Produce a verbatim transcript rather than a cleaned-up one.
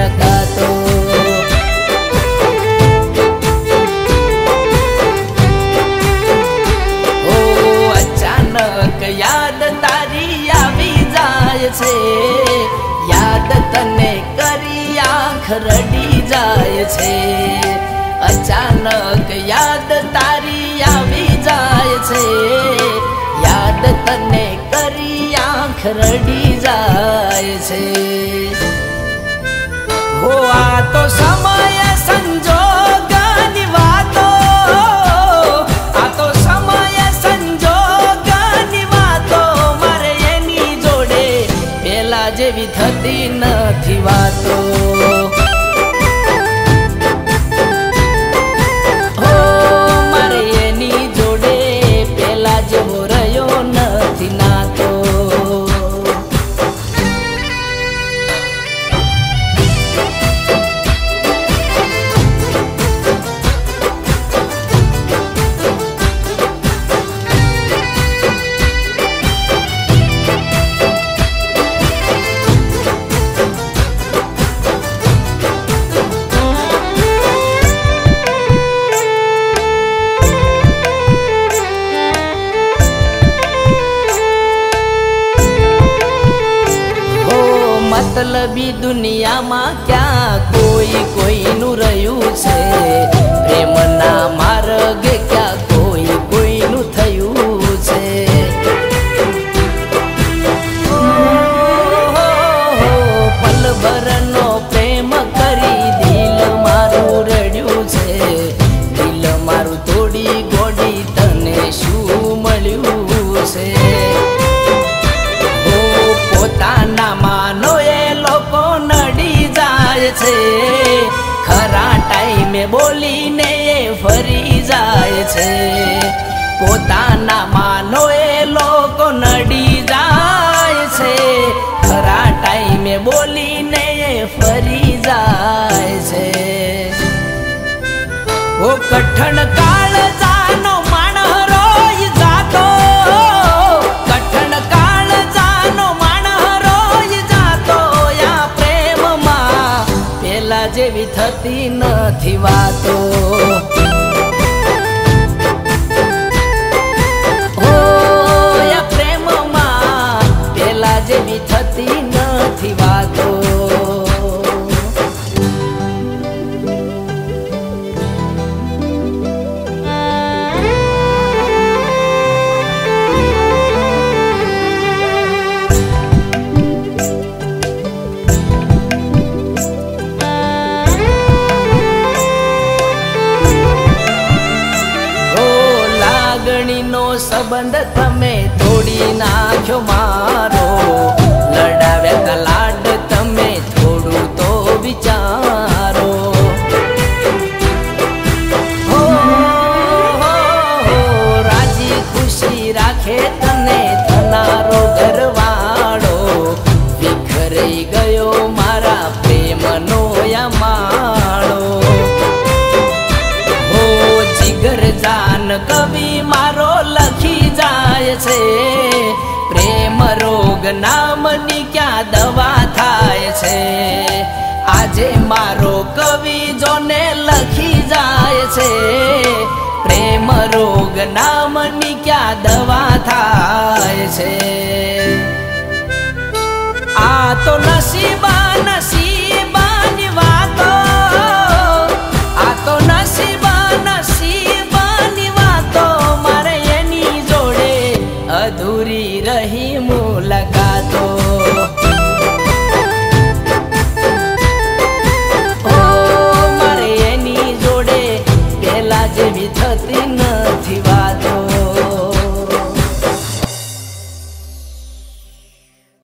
શકાતો। ઓ અચાનક યાદ તારી આવી જાય છે, યાદ તને કરી આંખ રડી જાય છે। અચાનક યાદ તારી આવી જાય છે, યાદ તને કરી આંખ રડી જાય છે। હો આ તો સમય સંજોગની વાતો, આ તો સમય સંજોગની વાતો, મારે એની જોડે પેલા જેવી થતી નથી વાતો। मतलबी दुनिया में क्या कोई कोई नु रह्यु छे, प्रेमना मार्गे क्या कोई कोई नु थयु छे। ओ हो हो पल भरनो प्रेम करी दिल मारू रड्यु छे, दिल मारू तोड़ी गोडी तने शू मळ्यु छे। ओ पोताना मानो छे, खरा टाइम बोली ने फरी जाए छे, पोताना मानो ए लोको नडी जाए छे, खरा टाइम बोली ने फरी जाए छे। वो कठण काल जानो माणह रोई जातो, कठण काल जानो माणह रोई जातो, या प्रेम मा पेला जेवी थती नथी वातो। ओ या प्रेम मा पेला जेवी थती नथी वातो। संबंध तमे तोड़ी नाख्यो मारो, लड़ाव्या का लाड तमे थोड़ू तो विचारो। हो, हो, हो राजी खुशी राखे तने थनारो घरवाळो, विखराई गयो मारा प्रेमनो या माळो। हो जिगर जान कवि मारो लखी जाए छे, प्रेम रोग नामनी क्या दवा थाय छे, आजे मारो कवि जोने लखी जाए छे, प्रेम रोग नामनी क्या दवा थाय छे। आ तो नसीब